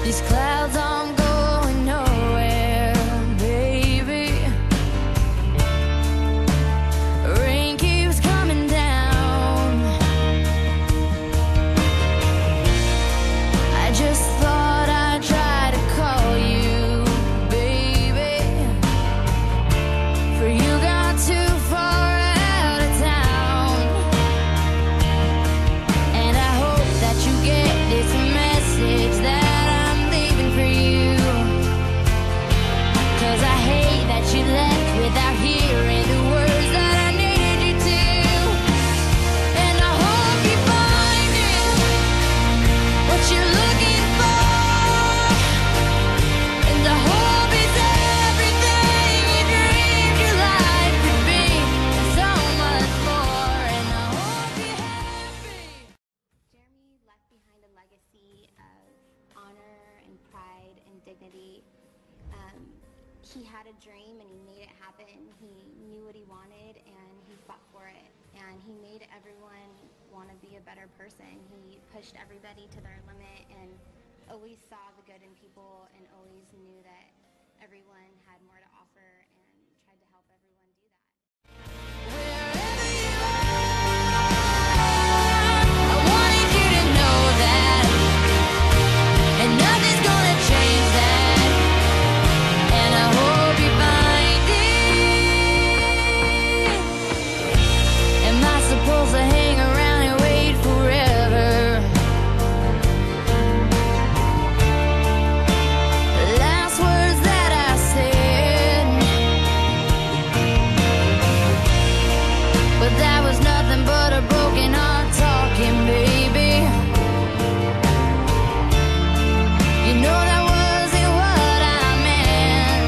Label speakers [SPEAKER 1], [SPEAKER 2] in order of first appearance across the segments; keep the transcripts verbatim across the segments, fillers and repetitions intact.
[SPEAKER 1] These clouds, I'm going nowhere, baby. Rain keeps coming down. I just thought I'd try to call you, baby, for you got too far out of town. And I hope that you get this message that you left without hearing the words that I needed you to. And I hope you find it, what you're looking for. And I hope it's everything you dreamed your life could be, and so much more. And I hope you're happy.
[SPEAKER 2] Jeremy left behind a legacy of honor and pride and dignity. Um, He had a dream and he made it happen. He knew what he wanted and he fought for it. And he made everyone want to be a better person. He pushed everybody to their limit and always saw the good in people and always knew that everyone had more to offer and tried to help everyone do that.
[SPEAKER 1] To hang around and wait forever. The last words that I said, but that was nothing but a broken heart talking, baby. You know that wasn't what I meant.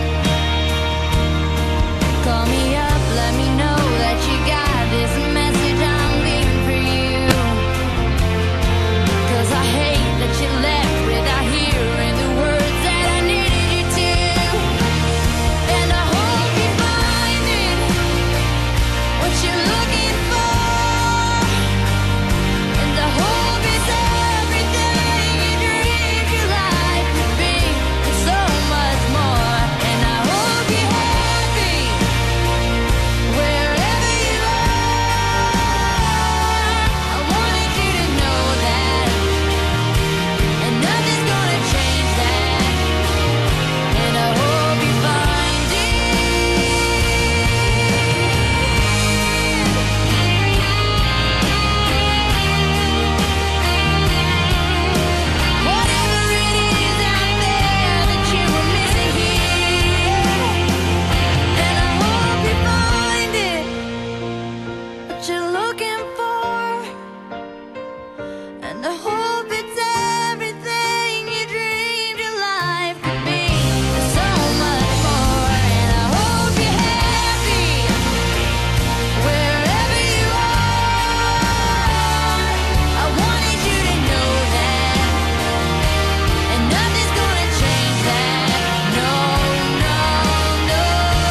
[SPEAKER 1] Call me up, let me know that you got this message I'm leaving for you. Cause I hate that you left without hearing the words that I needed you to. And I hope you find it, what you're looking for. And I hope it's everything you dreamed your life could be, and so much more. And I hope you're happy wherever you are. I wanted you to know that, and nothing's gonna change that. And I hope you find whatever it is out there that you were missing here. And I hope you find it, what you're looking for. And I hope it's everything you dreamed your life could be, and so much more. And I hope you're happy wherever you are. I wanted you to know that, and nothing's gonna change that. No, no, no.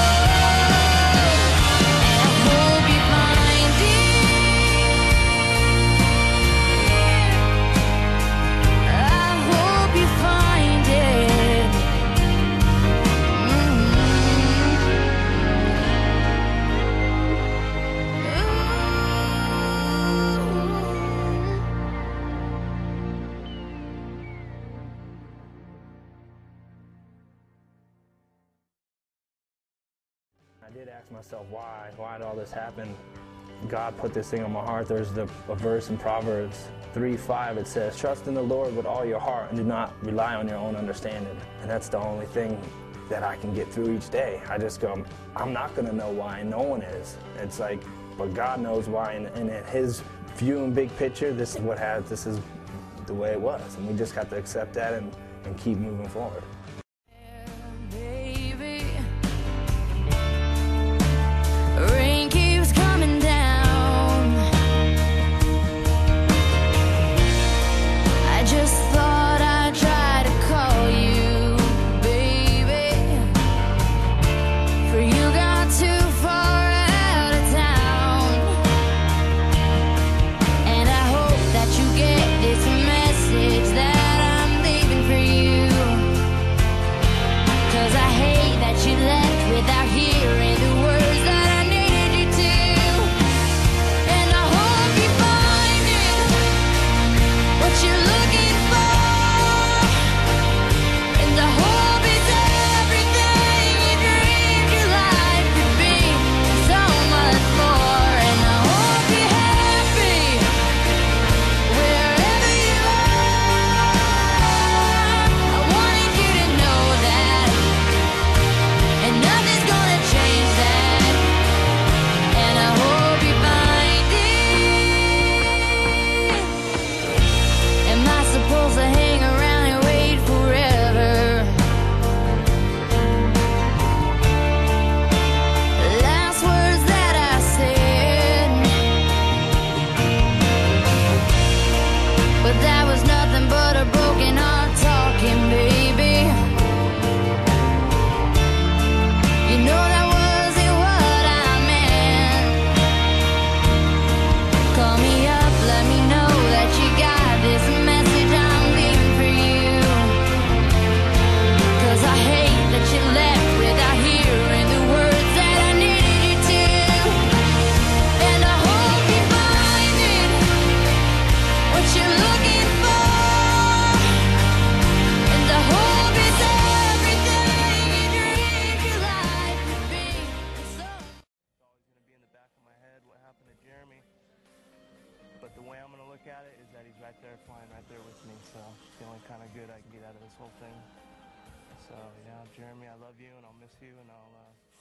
[SPEAKER 1] And I hope you find it. I hope you find it.
[SPEAKER 3] I did ask myself why, why did all this happen? God put this thing on my heart. There's the, a verse in Proverbs three five. It says, trust in the Lord with all your heart and do not rely on your own understanding. And that's the only thing that I can get through each day. I just go, I'm not gonna know why, and no one is. It's like, but God knows why, and, and in his view and big picture, this is what has, this is the way it was. And we just got to accept that and, and keep moving forward.
[SPEAKER 1] Baby, rain keeps coming down. I just thought I'd try to call you, baby, for you got too far out of town. And I hope that you get this message that I'm leaving for you.
[SPEAKER 4] out of this whole thing. So yeah, Jeremy, I love you and I'll miss you, and I'll uh,